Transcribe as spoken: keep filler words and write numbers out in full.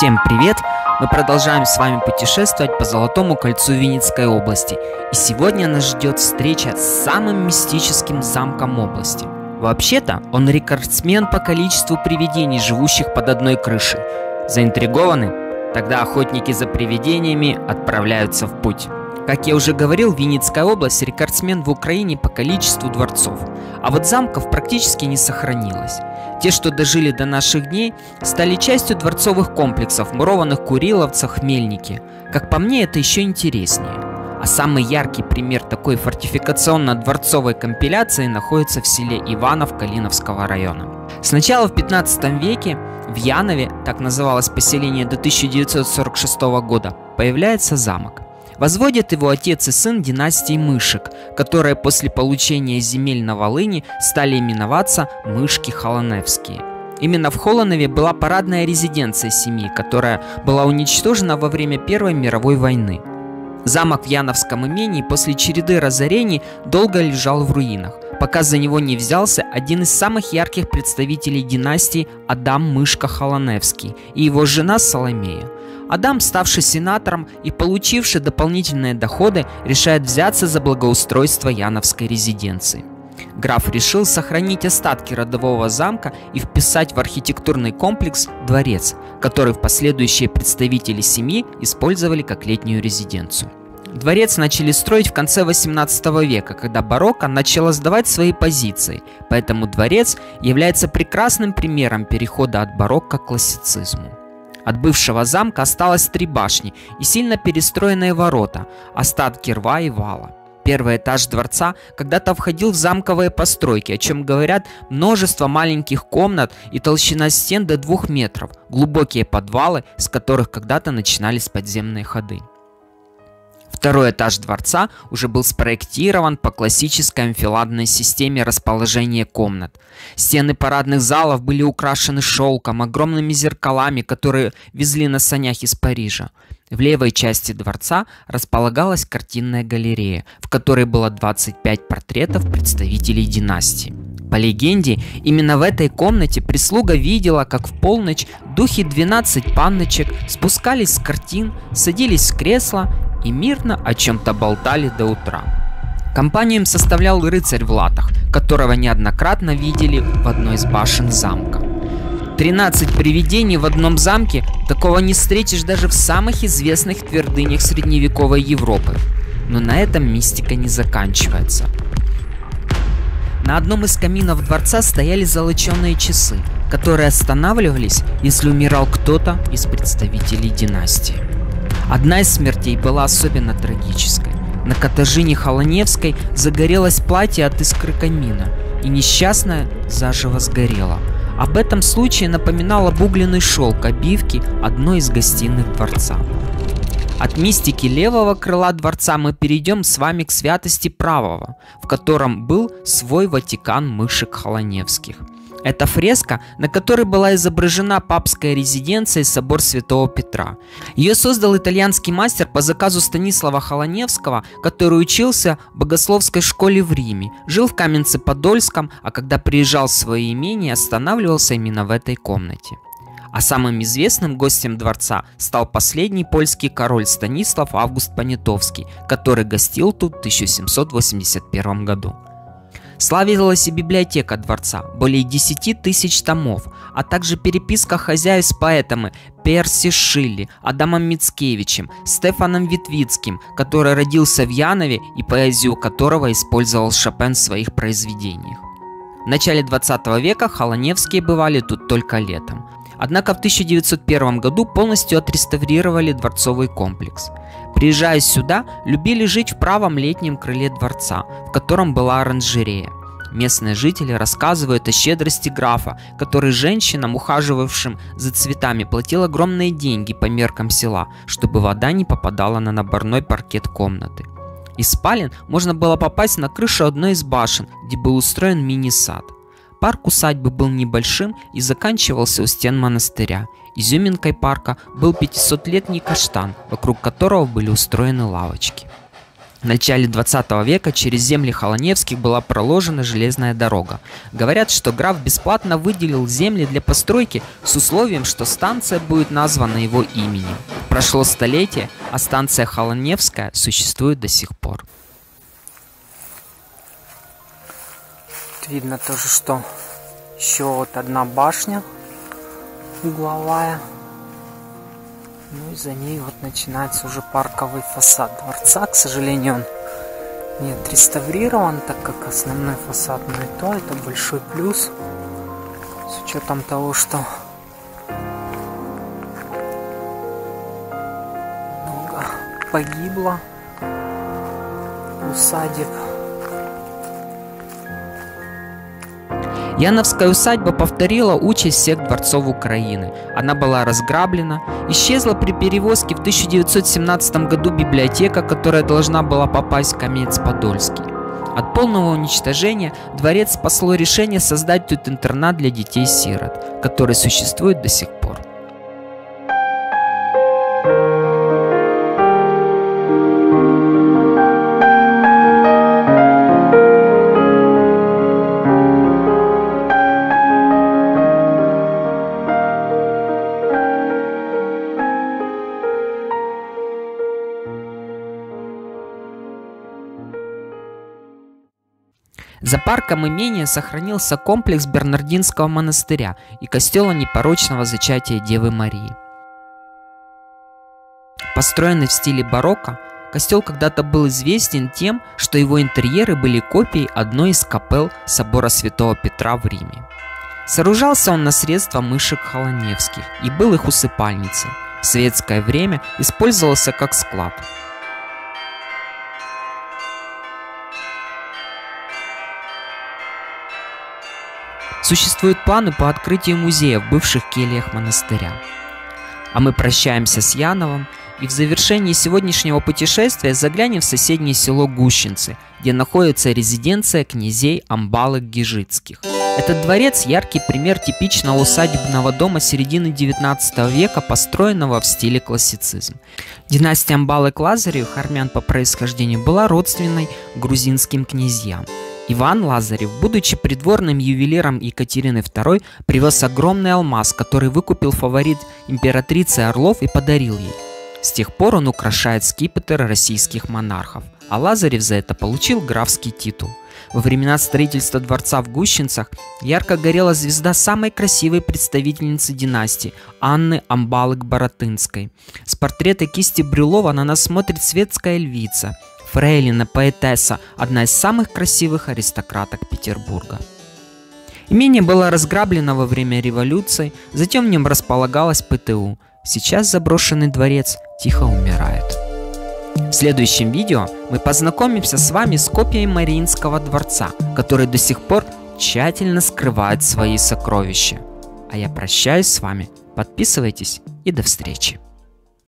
Всем привет! Мы продолжаем с вами путешествовать по Золотому кольцу Винницкой области. И сегодня нас ждет встреча с самым мистическим замком области. Вообще-то он рекордсмен по количеству привидений, живущих под одной крышей. Заинтригованы? Тогда охотники за привидениями отправляются в путь. Как я уже говорил, Винницкая область рекордсмен в Украине по количеству дворцов. А вот замков практически не сохранилось. Те, что дожили до наших дней, стали частью дворцовых комплексов, мурованных в Куриловцах, Мельнике. Как по мне, это еще интереснее. А самый яркий пример такой фортификационно-дворцовой компиляции находится в селе Иванов Калиновского района. Сначала в пятнадцатом веке в Янове, так называлось поселение до тысяча девятьсот сорок шестого года, появляется замок. Возводят его отец и сын династии Мышек, которые после получения земель на Волыни стали именоваться Мышки Холоневские. Именно в Холонове была парадная резиденция семьи, которая была уничтожена во время Первой мировой войны. Замок в Яновском имении после череды разорений долго лежал в руинах, пока за него не взялся один из самых ярких представителей династии Адам Мышка Холоневский и его жена Соломея. Адам, ставший сенатором и получивший дополнительные доходы, решает взяться за благоустройство Яновской резиденции. Граф решил сохранить остатки родового замка и вписать в архитектурный комплекс дворец, который в последующие представители семьи использовали как летнюю резиденцию. Дворец начали строить в конце восемнадцатого века, когда барокко начало сдавать свои позиции, поэтому дворец является прекрасным примером перехода от барокко к классицизму. От бывшего замка осталось три башни и сильно перестроенные ворота, остатки рва и вала. Первый этаж дворца когда-то входил в замковые постройки, о чем говорят множество маленьких комнат и толщина стен до двух метров, глубокие подвалы, с которых когда-то начинались подземные ходы. Второй этаж дворца уже был спроектирован по классической анфиладной системе расположения комнат. Стены парадных залов были украшены шелком, огромными зеркалами, которые везли на санях из Парижа. В левой части дворца располагалась картинная галерея, в которой было двадцать пять портретов представителей династии. По легенде, именно в этой комнате прислуга видела, как в полночь духи двенадцати панночек спускались с картин, садились в кресла и мирно о чем-то болтали до утра. Компанию им составлял рыцарь в латах, которого неоднократно видели в одной из башен замка. тринадцать привидений в одном замке – такого не встретишь даже в самых известных твердынях средневековой Европы. Но на этом мистика не заканчивается. На одном из каминов дворца стояли золоченые часы, которые останавливались, если умирал кто-то из представителей династии. Одна из смертей была особенно трагической. На Катажине Холоневской загорелось платье от искры камина, и несчастная заживо сгорела. Об этом случае напоминал обугленный шелк обивки одной из гостиных дворца. От мистики левого крыла дворца мы перейдем с вами к святости правого, в котором был свой Ватикан Мышек Холоневских. Это фреска, на которой была изображена папская резиденция и собор Святого Петра. Ее создал итальянский мастер по заказу Станислава Холоневского, который учился в богословской школе в Риме, жил в Каменце-Подольском, а когда приезжал в свое имение, останавливался именно в этой комнате. А самым известным гостем дворца стал последний польский король Станислав Август Понятовский, который гостил тут в тысяча семьсот восемьдесят первом году. Славилась и библиотека дворца, более десяти тысяч томов, а также переписка хозяев с поэтами Перси Шелли, Адамом Мицкевичем, Стефаном Витвицким, который родился в Янове и поэзию которого использовал Шопен в своих произведениях. В начале двадцатого века Холоневские бывали тут только летом. Однако в тысяча девятьсот первом году полностью отреставрировали дворцовый комплекс. Приезжая сюда, любили жить в правом летнем крыле дворца, в котором была оранжерея. Местные жители рассказывают о щедрости графа, который женщинам, ухаживавшим за цветами, платил огромные деньги по меркам села, чтобы вода не попадала на наборной паркет комнаты. Из спален можно было попасть на крышу одной из башен, где был устроен мини-сад. Парк усадьбы был небольшим и заканчивался у стен монастыря. Изюминкой парка был пятисотлетний каштан, вокруг которого были устроены лавочки. В начале двадцатого века через земли Холоневских была проложена железная дорога. Говорят, что граф бесплатно выделил земли для постройки с условием, что станция будет названа его именем. Прошло столетие, а станция Холоневская существует до сих пор. Тут видно тоже, что еще вот одна башня угловая. Ну и за ней вот начинается уже парковый фасад дворца. К сожалению, он не отреставрирован, так как основной фасад, ну и то, это большой плюс. С учетом того, что много погибло усадеб. Яновская усадьба повторила участь всех дворцов Украины. Она была разграблена, исчезла при перевозке в тысяча девятьсот семнадцатом году библиотека, которая должна была попасть в Каменец-Подольский. От полного уничтожения дворец спасло решение создать тут интернат для детей-сирот, который существует до сих пор. За парком имения сохранился комплекс Бернардинского монастыря и костела непорочного зачатия Девы Марии. Построенный в стиле барокко, костел когда-то был известен тем, что его интерьеры были копией одной из капелл собора Святого Петра в Риме. Сооружался он на средства мышек Холоневских и был их усыпальницей. В светское время использовался как склад. Существуют планы по открытию музея в бывших кельях монастыря. А мы прощаемся с Яновым и в завершении сегодняшнего путешествия заглянем в соседнее село Гущинцы, где находится резиденция князей Амбалык-Гижицких. Этот дворец – яркий пример типичного усадебного дома середины девятнадцатого века, построенного в стиле классицизм. Династия Амбалык-Лазаревых, армян по происхождению, была родственной грузинским князьям. Иван Лазарев, будучи придворным ювелиром Екатерины второй, привез огромный алмаз, который выкупил фаворит императрицы Орлов и подарил ей. С тех пор он украшает скипетр российских монархов, а Лазарев за это получил графский титул. Во времена строительства дворца в Гущинцах ярко горела звезда самой красивой представительницы династии Анны Амбалык-Баратынской. С портрета кисти Брюлова на нас смотрит светская львица, фрейлина, поэтесса, одна из самых красивых аристократок Петербурга. Имение было разграблено во время революции, затем в нем располагалась ПТУ. Сейчас заброшенный дворец тихо умирает. В следующем видео мы познакомимся с вами с копией Мариинского дворца, который до сих пор тщательно скрывает свои сокровища. А я прощаюсь с вами, подписывайтесь и до встречи.